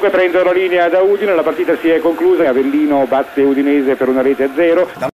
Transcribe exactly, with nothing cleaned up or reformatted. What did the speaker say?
Prendono la linea da Udine, la partita si è conclusa, Avellino batte Udinese per una rete a zero.